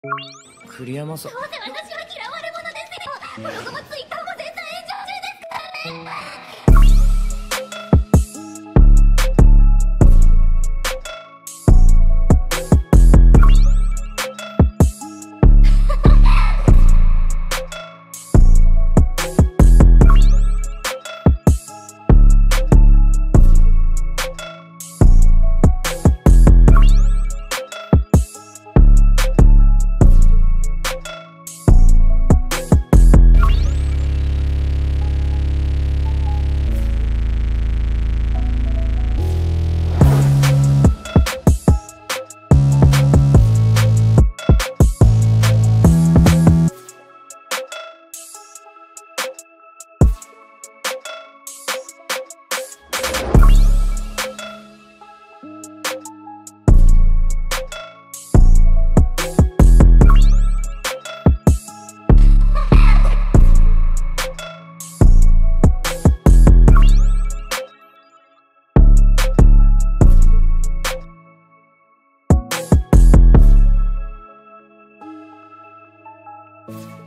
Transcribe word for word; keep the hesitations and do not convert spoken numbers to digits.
栗山さん。 どうせ私は嫌われ者ですよ。ブログもツイッターも絶対炎上中ですからね。you